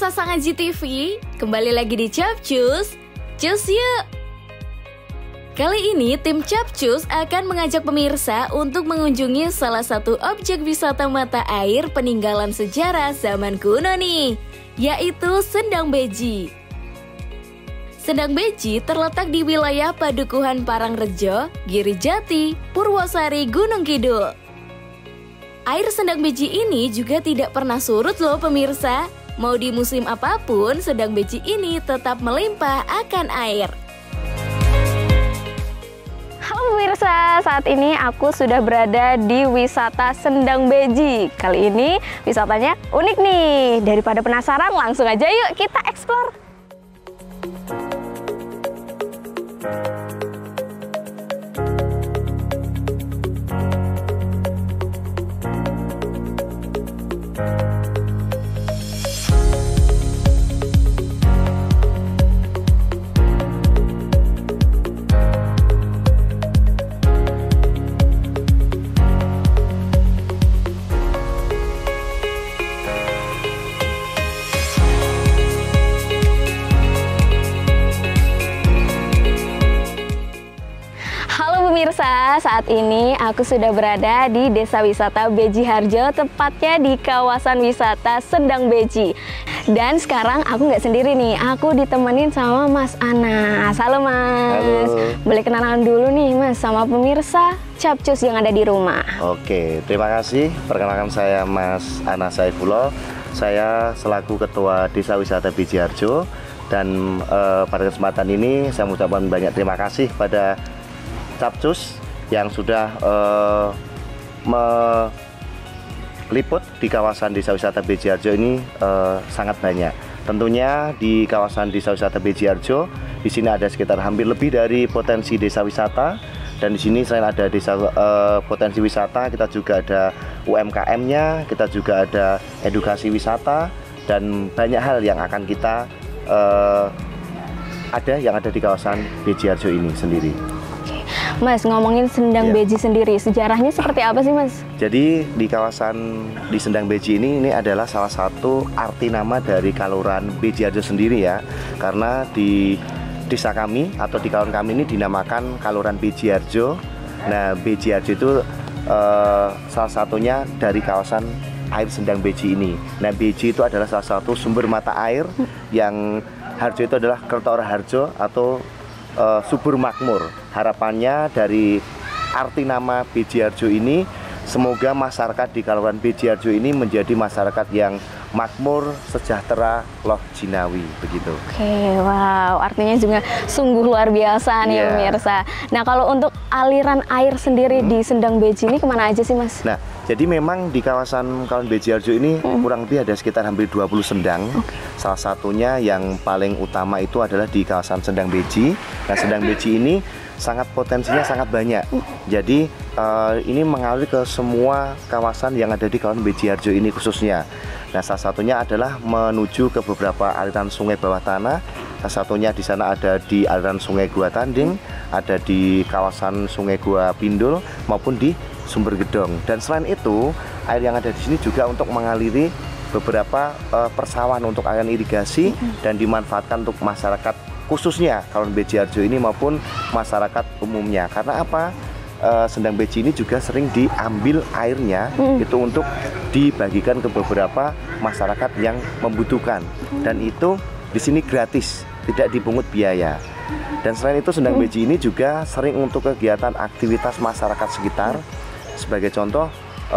pemirsa Sangaji TV, kembali lagi di Capcus, cus yuk! Kali ini tim Capcus akan mengajak pemirsa untuk mengunjungi salah satu objek wisata mata air peninggalan sejarah zaman kuno nih, yaitu Sendang Beji. Sendang Beji terletak di wilayah Padukuhan Parangrejo, Girijati, Purwosari, Gunung Kidul. Air Sendang Beji ini juga tidak pernah surut loh pemirsa. Mau di musim apapun, Sendang Beji ini tetap melimpah akan air. Halo pemirsa, saat ini aku sudah berada di wisata Sendang Beji. Kali ini wisatanya unik nih. Daripada penasaran, langsung aja yuk kita eksplor. Pemirsa, saat ini aku sudah berada di Desa Wisata Beji Harjo, tepatnya di kawasan wisata Sendang Beji. Dan sekarang aku nggak sendiri nih, aku ditemenin sama Mas Anas. Halo Mas. Halo. Boleh kenalan dulu nih Mas sama pemirsa Capcus yang ada di rumah. Oke, terima kasih. Perkenalkan saya Mas Anas Saifullah. Saya selaku Ketua Desa Wisata Beji Harjo. Dan pada kesempatan ini saya mengucapkan banyak terima kasih pada Capcus yang sudah meliput di kawasan Desa Wisata Beji Harjo ini sangat banyak. Tentunya di kawasan Desa Wisata Beji Harjo di sini ada sekitar hampir lebih dari potensi desa wisata, dan di sini selain ada desa potensi wisata, kita juga ada UMKM-nya, kita juga ada edukasi wisata, dan banyak hal yang akan kita ada di kawasan Beji Harjo ini sendiri. Mas, ngomongin Sendang Beji sendiri, sejarahnya seperti apa sih Mas? Jadi di kawasan di Sendang Beji ini adalah salah satu arti nama dari Kalurahan Beji Harjo sendiri ya. Karena di desa kami atau di kawasan kami ini dinamakan Kalurahan Beji Harjo. Nah, Beji Harjo itu salah satunya dari kawasan air Sendang Beji ini. Nah, Beji itu adalah salah satu sumber mata air yang Harjo itu adalah Kertora Harjo atau subur makmur. Harapannya dari arti nama Beji Harjo ini, semoga masyarakat di Kalurahan Beji Harjo ini menjadi masyarakat yang makmur, sejahtera, loh jinawi, begitu. Oke, wow, artinya juga sungguh luar biasa nih pemirsa. Nah, kalau untuk aliran air sendiri di Sendang Beji ini kemana aja sih Mas? Nah, jadi memang di kawasan Beji Harjo ini kurang lebih ada sekitar hampir 20 sendang. Salah satunya yang paling utama itu adalah di kawasan Sendang Beji. Nah, Sendang Beji ini potensinya sangat banyak. Jadi ini mengalir ke semua kawasan yang ada di kawasan Beji Harjo ini khususnya. Nah, salah satunya adalah menuju ke beberapa aliran sungai bawah tanah. Salah satunya di sana ada di aliran sungai Gua Tanding, ada di kawasan sungai Gua Pindul maupun di Sumber Gedong. Dan selain itu, air yang ada di sini juga untuk mengaliri beberapa persawahan untuk aliran irigasi dan dimanfaatkan untuk masyarakat khususnya Kalurahan Beji Harjo ini maupun masyarakat umumnya. Karena apa? Sendang Beji ini juga sering diambil airnya itu untuk dibagikan ke beberapa masyarakat yang membutuhkan, dan itu di sini gratis, tidak dipungut biaya. Dan selain itu Sendang Beji ini juga sering untuk kegiatan aktivitas masyarakat sekitar. Sebagai contoh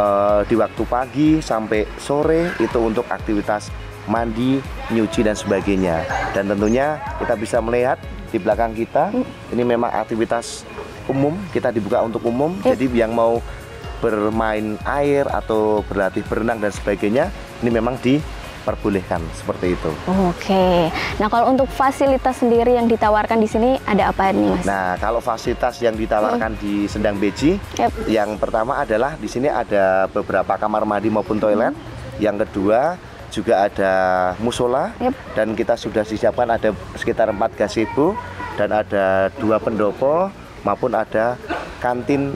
di waktu pagi sampai sore itu untuk aktivitas mandi, nyuci dan sebagainya. Dan tentunya kita bisa melihat di belakang kita ini memang aktivitas umum, kita dibuka untuk umum. Jadi yang mau bermain air atau berlatih berenang dan sebagainya ini memang diperbolehkan seperti itu. Oke. Nah, kalau untuk fasilitas sendiri yang ditawarkan di sini ada apa nih Mas? Nah, kalau fasilitas yang ditawarkan di Sendang Beji, yang pertama adalah di sini ada beberapa kamar mandi maupun toilet. Yang kedua juga ada musola, dan kita sudah disiapkan ada sekitar 4 gazebo dan ada 2 pendopo maupun ada kantin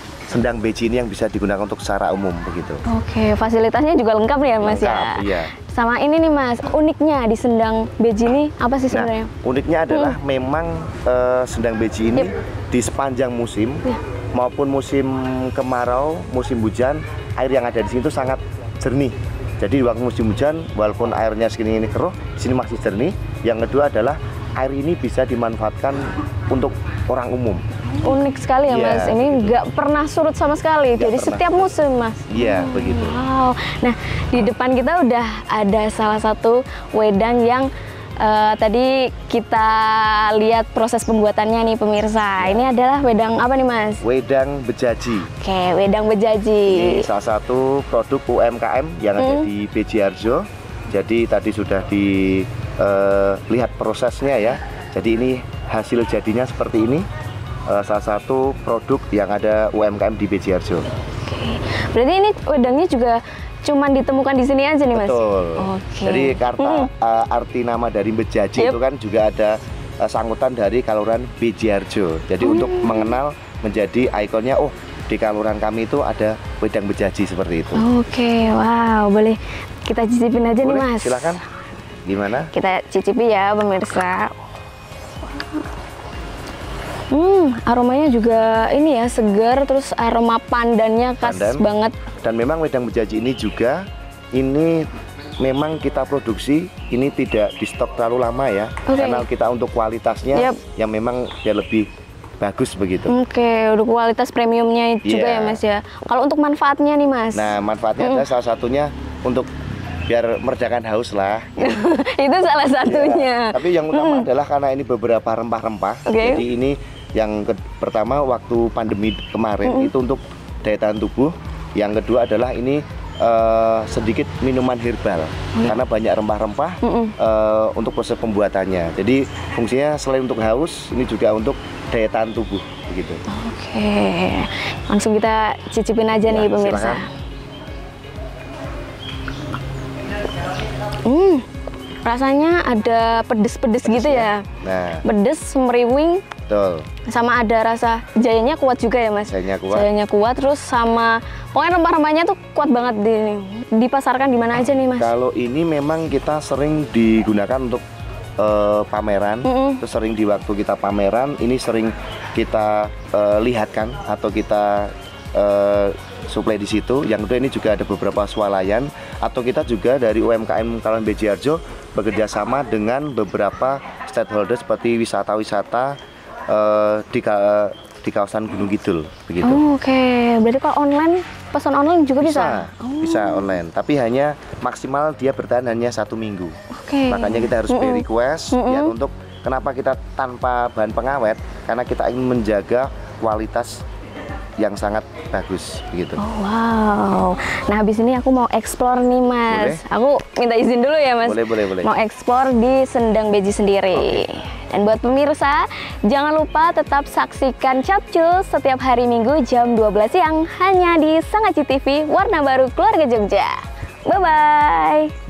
Sendang Beji ini yang bisa digunakan untuk secara umum begitu. Oke, fasilitasnya juga lengkap ya Mas. Lengkap, ya. Iya. Sama ini nih Mas, uniknya di Sendang Beji ini apa sih sebenarnya? Nah, uniknya adalah memang Sendang Beji ini di sepanjang musim maupun musim kemarau, musim hujan, air yang ada di sini itu sangat jernih. Jadi waktu musim hujan, walaupun airnya segini ini keruh, di sini masih jernih. Yang kedua adalah air ini bisa dimanfaatkan untuk orang umum. Unik sekali ya Mas, ini nggak pernah surut sama sekali, jadi setiap musim Mas. Iya, begitu. Wow, nah di depan kita udah ada salah satu wedang yang tadi kita lihat proses pembuatannya nih pemirsa. Ini adalah wedang apa nih Mas? Wedang bejaji. Oke, wedang bejaji. Ini salah satu produk UMKM yang ada di Beji Harjo. Jadi tadi sudah dilihat prosesnya ya. Jadi ini hasil jadinya seperti ini. Salah satu produk yang ada UMKM di Beji Harjo. Oke, berarti ini wedangnya juga cuman ditemukan di sini aja nih Mas? Betul. Oke. Jadi arti nama dari bejaji itu kan juga ada sangkutan dari Kaluran Beji Harjo. Jadi untuk mengenal menjadi ikonnya, oh di Kaluran kami itu ada wedang bejaji seperti itu. Oke, wow, boleh kita cicipin aja nih Mas? Silakan. Gimana? Kita cicipi ya pemirsa. Aromanya juga ini ya segar, terus aroma pandannya khas banget. Dan memang wedang bejaji ini juga ini memang kita produksi ini tidak di stok terlalu lama ya, karena kita untuk kualitasnya yang memang ya lebih bagus begitu. Oke, udah kualitas premiumnya juga ya Mas ya. Kalau untuk manfaatnya nih Mas? Nah, manfaatnya adalah salah satunya untuk biar meredakan haus lah. Itu salah satunya. Tapi yang utama adalah karena ini beberapa rempah-rempah. Jadi ini yang pertama waktu pandemi kemarin itu untuk daya tahan tubuh. Yang kedua adalah ini sedikit minuman herbal karena banyak rempah-rempah untuk proses pembuatannya. Jadi fungsinya selain untuk haus, ini juga untuk daya tahan tubuh begitu. Oke, langsung kita cicipin aja nih pemirsa. Rasanya ada pedes-pedes gitu ya. Nah, pedes, semeriwing. Betul. Sama ada rasa jayanya kuat juga ya Mas. Jayanya kuat, terus sama pokoknya rempah-rempahnya tuh kuat banget. Dipasarkan di mana aja nih Mas? Kalau ini memang kita sering digunakan untuk pameran. Terus sering di waktu kita pameran ini sering kita lihatkan atau kita suplai di situ. Yang kedua ini juga ada beberapa swalayan atau kita juga dari UMKM Kaluran Beji Harjo bekerja sama dengan beberapa stakeholder seperti wisata-wisata di kawasan Gunung Kidul begitu. Oke, berarti kalau online, pesan online juga bisa? Bisa online, tapi hanya maksimal dia bertahan hanya 1 minggu. Makanya kita harus beri request biar untuk kenapa kita tanpa bahan pengawet, karena kita ingin menjaga kualitas yang sangat bagus begitu. Wow. Nah, habis ini aku mau explore nih Mas. Aku minta izin dulu ya Mas. Boleh. Mau explore di Sendang Beji sendiri. Dan buat pemirsa, jangan lupa tetap saksikan Capcus setiap hari Minggu jam 12 siang hanya di Sangaci TV, warna baru keluarga Jogja. Bye-bye.